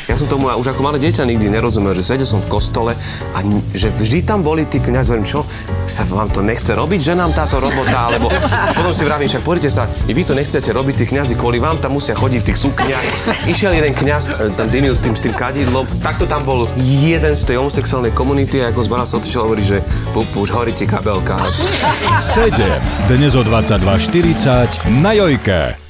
Ja som tomu už ako malé dieťa nikdy nerozumel, že sedel som v kostole a že vždy tam boli tí kňazi, hovorím, čo, sa vám to nechce robiť, že nám táto robota, alebo potom si vravím, však poďte sa, i vy to nechcete robiť, tí kňazi, kvôli vám tam musia chodiť v tých sukniach. Išiel jeden kňaz, tam dymil s tým kadidlom, takto tam bol jeden z tej homosexuálnej komunity a ako zbala sa odišiel, hovorí, že už horí ti kabelka. 7. Dnes o 22:40 na Jojke.